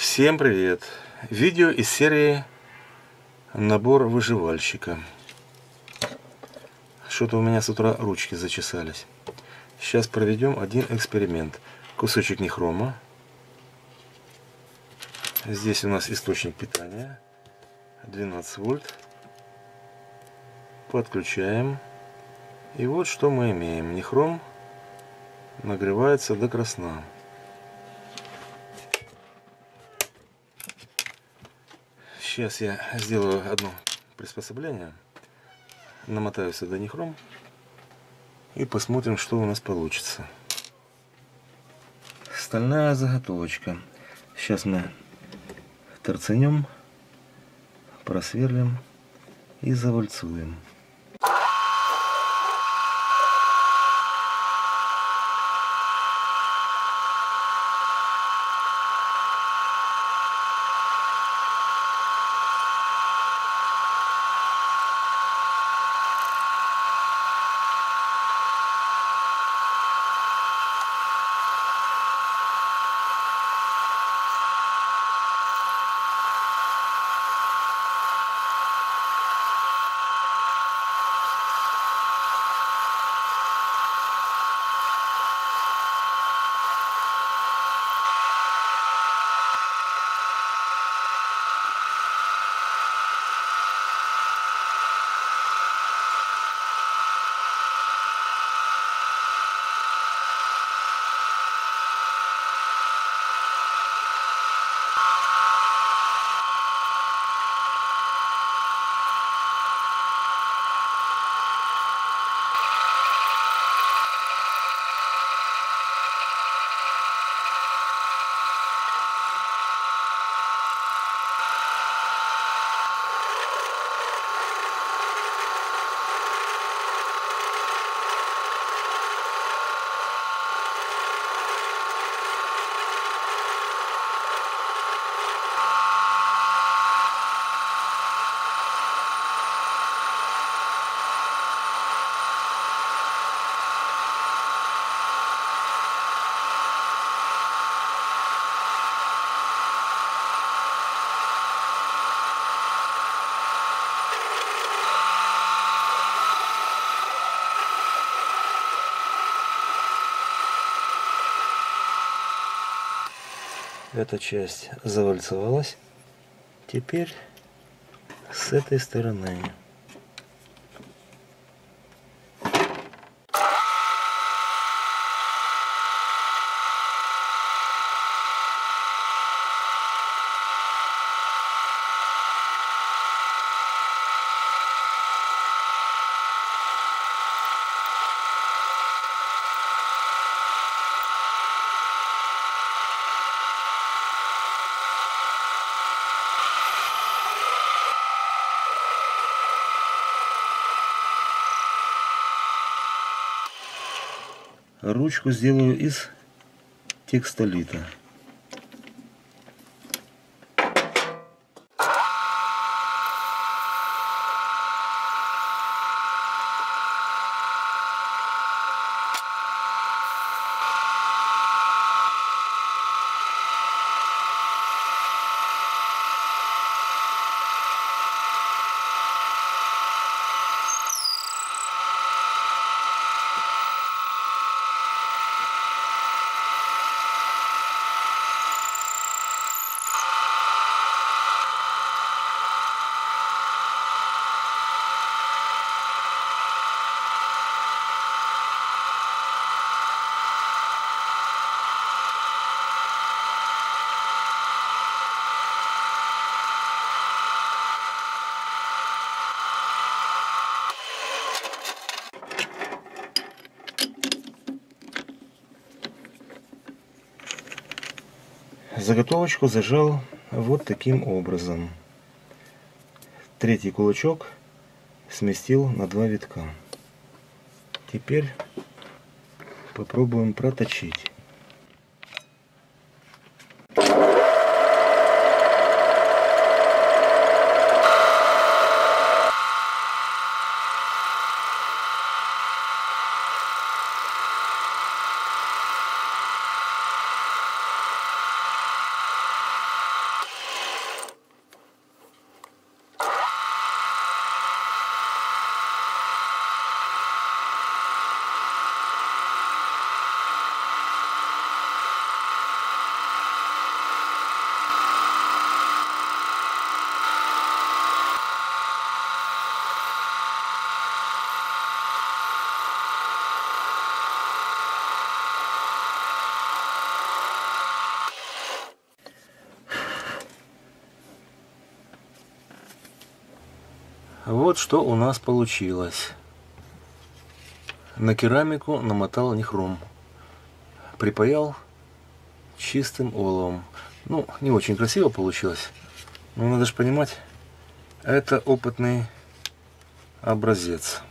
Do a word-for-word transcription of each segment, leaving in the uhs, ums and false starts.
Всем привет! Видео из серии «Набор выживальщика». Что-то у меня с утра ручки зачесались. Сейчас проведем один эксперимент. Кусочек нехрома. Здесь у нас источник питания. двенадцать вольт. Подключаем. И вот что мы имеем. Нехром нагревается до красна. Сейчас я сделаю одно приспособление, намотаю сюда нехром и посмотрим, что у нас получится. Стальная заготовочка. Сейчас мы торцанем, просверлим и завальцуем. Эта часть завальцевалась. Теперь с этой стороны. Ручку сделаю из текстолита. Заготовочку зажал вот таким образом. Третий кулачок сместил на два витка. Теперь попробуем проточить. Вот что у нас получилось. На керамику намотал нихром. Припаял чистым оловом. Ну, не очень красиво получилось. Но надо же понимать, это опытный образец.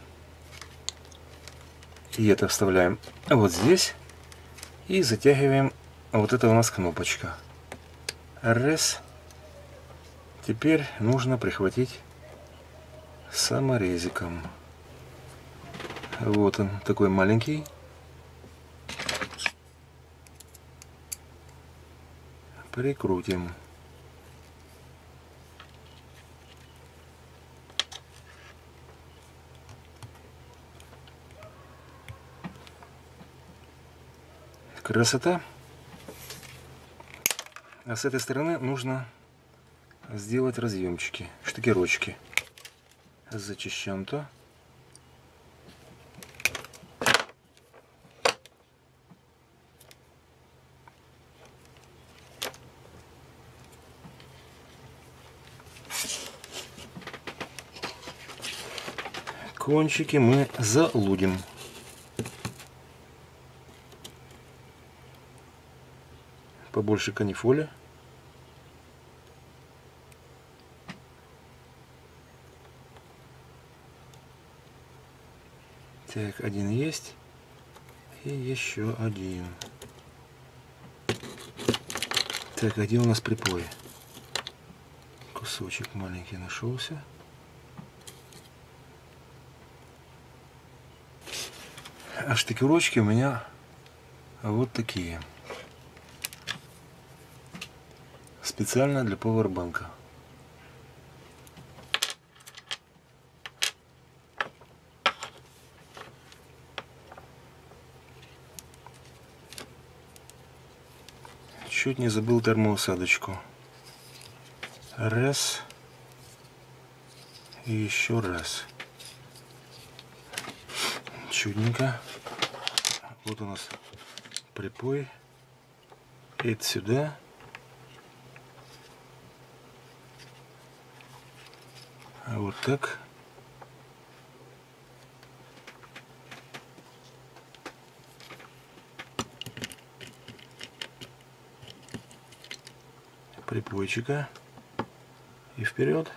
И это вставляем вот здесь. И затягиваем. Вот это у нас кнопочка. Раз. Теперь нужно прихватить саморезиком. Вот он, такой маленький. Прикрутим. Красота. А с этой стороны нужно сделать разъемчики, штыкерочки. Зачищем то. Кончики мы залудим. Побольше канифоли. Так, один есть. И еще один. Так, а где у нас припой? Кусочек маленький нашелся. А штыкерочки у меня вот такие. Специально для пауэрбанка. Чуть не забыл термоусадочку. Раз. И еще раз. Чудненько. Вот у нас припой. Это сюда. А вот так. Припойчика. И вперед.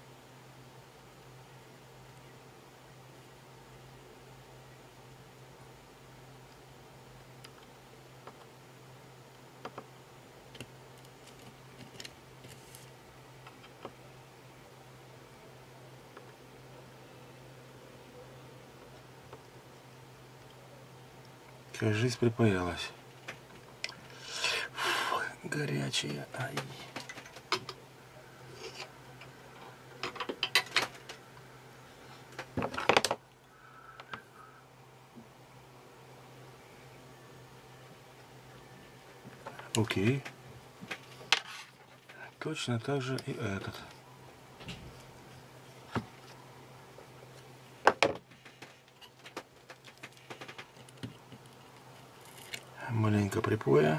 Кажись, припаялась. Фу, горячая. Ай. Окей. Точно так же и этот. Маленько припоя.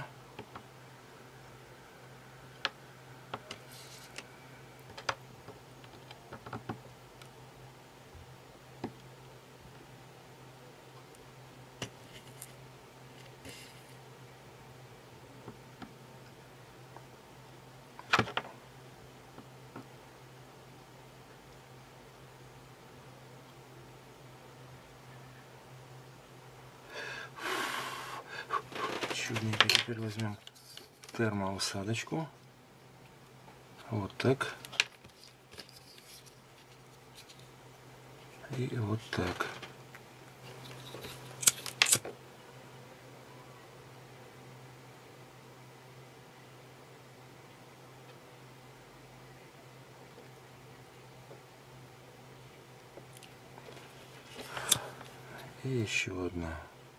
Чудненько. Теперь возьмем термоусадочку. Вот так. И вот так. И еще одна.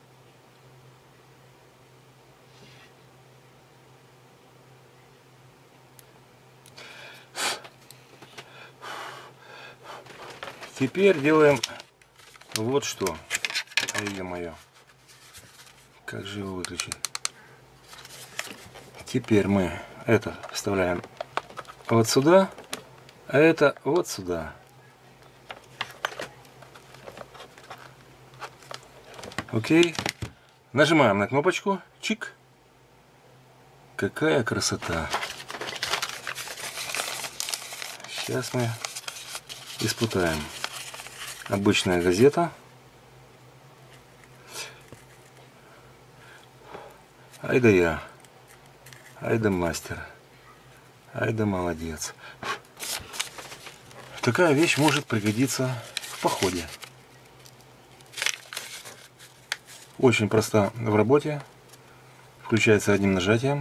Теперь делаем вот что. Ай, ё-моё. Как же его выключить? Теперь мы это вставляем вот сюда, а это вот сюда. Окей. Нажимаем на кнопочку. Чик. Какая красота. Сейчас мы испытаем. Обычная газета. Ай да я. Ай да мастер. Ай да молодец. Такая вещь может пригодиться в походе. Очень проста в работе. Включается одним нажатием.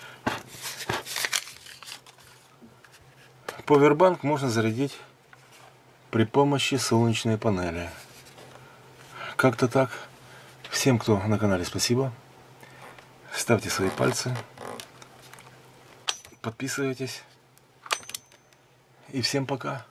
Повербанк можно зарядить при помощи солнечной панели. Как-то так. Всем, кто на канале, спасибо. Ставьте свои пальцы. Подписывайтесь. И всем пока.